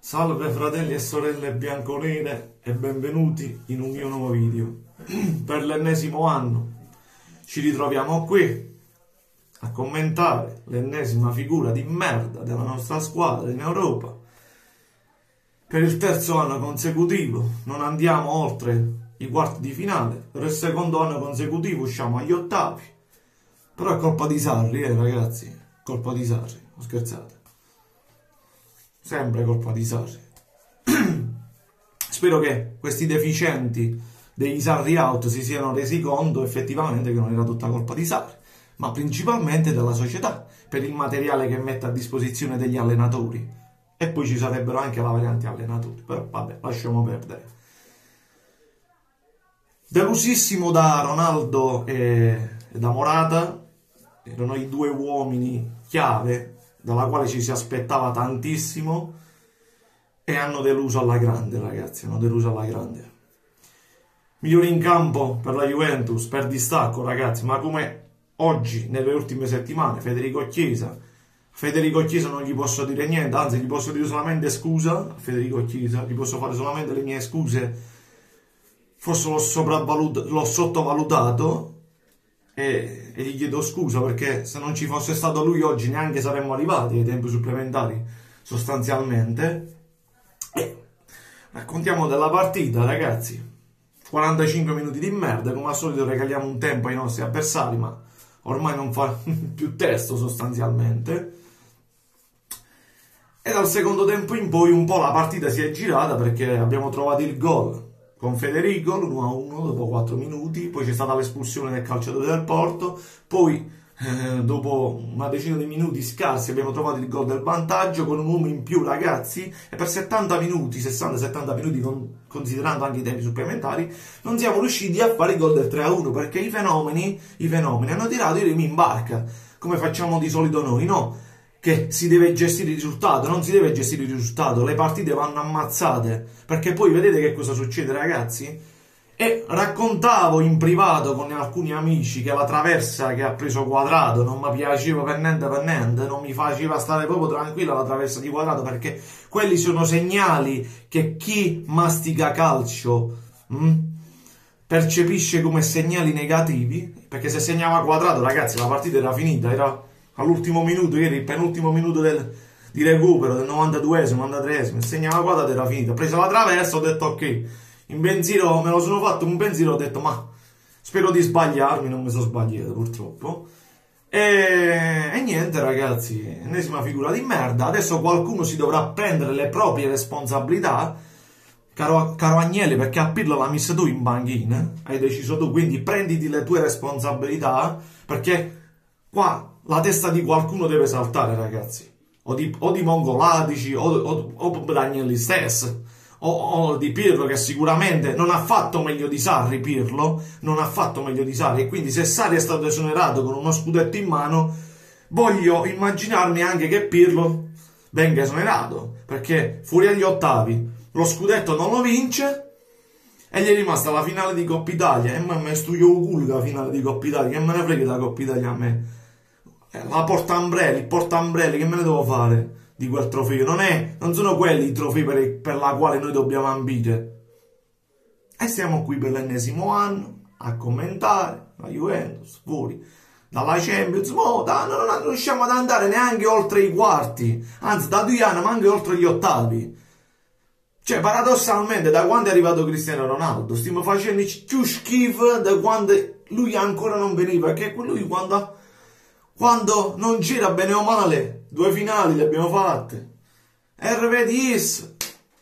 Salve fratelli e sorelle bianconere e benvenuti in un mio nuovo video. Per l'ennesimo anno ci ritroviamo qui a commentare l'ennesima figura di merda della nostra squadra in Europa. Per il terzo anno consecutivo non andiamo oltre i quarti di finale, per il secondo anno consecutivo usciamo agli ottavi. Però è colpa di Sarri, ragazzi, colpa di Sarri, non scherzate. Sempre colpa di Sarri. Spero che questi deficienti dei Sarri out si siano resi conto effettivamente che non era tutta colpa di Sarri, ma principalmente della società, per il materiale che mette a disposizione degli allenatori. E poi ci sarebbero anche la variante allenatori, però vabbè, lasciamo perdere. Delusissimo da Ronaldo e da Morata, erano i due uomini chiave dalla quale ci si aspettava tantissimo e hanno deluso alla grande, ragazzi, hanno deluso alla grande. Migliori in campo per la Juventus, per distacco, ragazzi, ma come oggi, nelle ultime settimane, Federico Chiesa non gli posso dire niente, anzi gli posso dire solamente scusa a Federico Chiesa, gli posso fare solamente le mie scuse, forse l'ho sottovalutato, e gli chiedo scusa perché se non ci fosse stato lui oggi neanche saremmo arrivati ai tempi supplementari sostanzialmente. E raccontiamo della partita, ragazzi. 45 minuti di merda, come al solito regaliamo un tempo ai nostri avversari, ma ormai non fa più testo sostanzialmente. E dal secondo tempo in poi un po' la partita si è girata perché abbiamo trovato il gol con Federico, l'1-1 dopo 4 minuti, poi c'è stata l'espulsione del calciatore del Porto, poi dopo una decina di minuti scarsi abbiamo trovato il gol del vantaggio con un uomo in più, ragazzi, e per 70 minuti, 60-70 minuti considerando anche i tempi supplementari, non siamo riusciti a fare il gol del 3-1 perché i fenomeni hanno tirato i remi in barca, come facciamo di solito noi, no? Che si deve gestire il risultato, non si deve gestire il risultato, le partite vanno ammazzate, perché poi vedete che cosa succede, ragazzi? E raccontavo in privato con alcuni amici che la traversa che ha preso Quadrato non mi piaceva per niente, non mi faceva stare proprio tranquilla la traversa di Quadrato, perché quelli sono segnali che chi mastica calcio percepisce come segnali negativi, perché se segnava Quadrato, ragazzi, la partita era finita, era all'ultimo minuto, ieri il penultimo minuto di recupero del 92esimo, 93esimo, segnava Quadrato, era finita. Ho preso la traversa, ho detto ok, in pensiero me lo sono fatto un pensiero, ho detto ma spero di sbagliarmi, non mi sono sbagliato purtroppo. E niente, ragazzi, ennesima figura di merda. Adesso qualcuno si dovrà prendere le proprie responsabilità, caro Agnelli, perché a Pirlo l'ha messa tu in banchina, hai deciso tu, quindi prenditi le tue responsabilità, perché qua la testa di qualcuno deve saltare, ragazzi, o di Mongolatici o Agnelli stesso, o di Pirlo, che sicuramente non ha fatto meglio di Sarri. Pirlo non ha fatto meglio di Sarri, e quindi se Sarri è stato esonerato con uno scudetto in mano, voglio immaginarmi anche che Pirlo venga esonerato, perché fuori agli ottavi lo scudetto non lo vince e gli è rimasta la finale di Coppa Italia, e mi ha messo io culo la finale di Coppa Italia, che me ne frega da Coppa Italia a me, la portaombrelli, il portaombrelli, che me ne devo fare di quel trofeo? Non sono quelli i trofei per la quale noi dobbiamo ambire. E siamo qui per l'ennesimo anno a commentare la Juventus fuori dalla Champions. Non riusciamo ad andare neanche oltre i quarti, anzi da 2 anni manco oltre gli ottavi. Cioè, paradossalmente, da quando è arrivato Cristiano Ronaldo stiamo facendo più schifo da quando lui ancora non veniva, perché lui quando non c'era, bene o male, 2 finali le abbiamo fatte. RVDS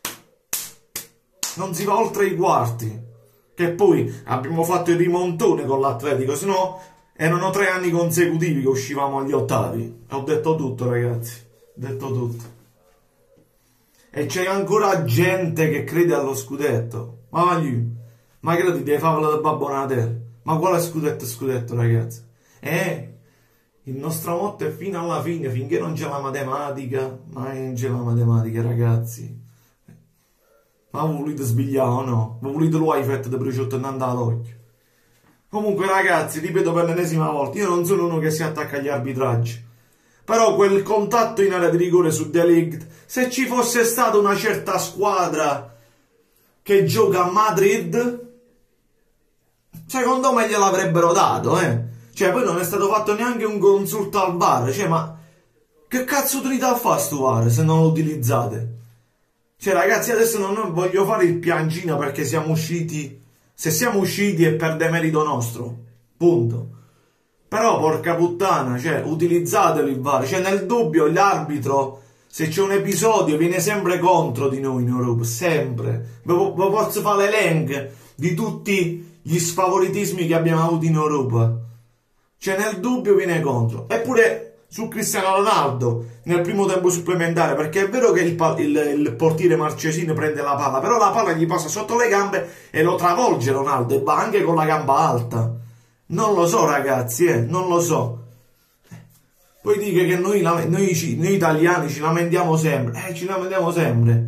non si va oltre i quarti, che poi abbiamo fatto il rimontone con l'Atletico, se no erano 3 anni consecutivi che uscivamo agli ottavi. Ho detto tutto, ragazzi, ho detto tutto. E c'è ancora gente che crede allo scudetto. Ma credi di favola del Babbo Natale? Ma quale scudetto, ragazzi? Il nostro motto è fino alla fine, finché non c'è la matematica, ma non c'è la matematica, ragazzi. Ma voi volete sbagliare o no? Ma volete l'wifi di prosciutto andando all'occhio? Comunque, ragazzi, ripeto per l'ennesima volta, io non sono uno che si attacca agli arbitraggi. Però quel contatto in area di rigore su De Ligt, se ci fosse stata una certa squadra che gioca a Madrid, secondo me gliel'avrebbero dato, Cioè, poi non è stato fatto neanche un consulto al VAR. Cioè, ma che cazzo utilità a fa sto VAR se non lo utilizzate? Cioè, ragazzi, adesso non voglio fare il piangino perché siamo usciti. Se siamo usciti è per demerito nostro. Punto. Però, porca puttana, cioè, utilizzatelo il VAR. Cioè, nel dubbio, l'arbitro, se c'è un episodio, viene sempre contro di noi in Europa. Sempre. Vi posso fare l'elenco di tutti gli sfavoritismi che abbiamo avuto in Europa. Cioè, nel dubbio viene contro. Eppure su Cristiano Ronaldo nel primo tempo supplementare, perché è vero che il portiere Marchesino prende la palla, però la palla gli passa sotto le gambe e lo travolge Ronaldo, e va anche con la gamba alta. Non lo so, ragazzi, non lo so. Poi dica che noi italiani ci lamentiamo sempre. Ci lamentiamo sempre.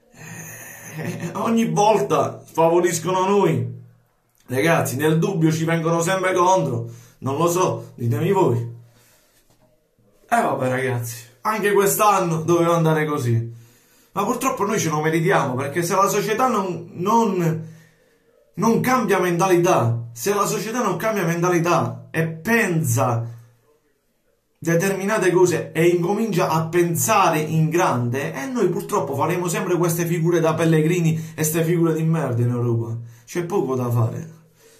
Ogni volta favoriscono noi. Ragazzi, nel dubbio ci vengono sempre contro. Non lo so, ditemi voi. Vabbè, ragazzi, anche quest'anno doveva andare così. Ma purtroppo noi ce lo meritiamo, perché se la società non cambia mentalità, se la società non cambia mentalità e pensa determinate cose e incomincia a pensare in grande, e noi purtroppo faremo sempre queste figure da Pellegrini e queste figure di merda in Europa. C'è poco da fare.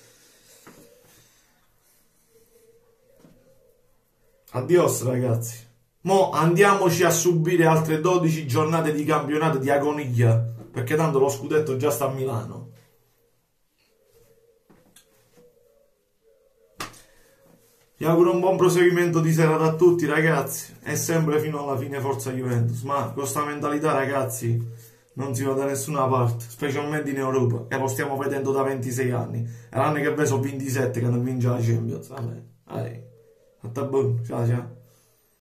Addios, ragazzi. Mo andiamoci a subire altre 12 giornate di campionato di agonia, perché tanto lo scudetto già sta a Milano. Vi auguro un buon proseguimento di serata a tutti, ragazzi, e sempre fino alla fine forza Juventus. Ma con questa mentalità, ragazzi, non si va da nessuna parte, specialmente in Europa, che lo stiamo vedendo da 26 anni. E l'anno che ve sono 27 che non vince la Champions. Vabbè, fatta buona, ciao ciao.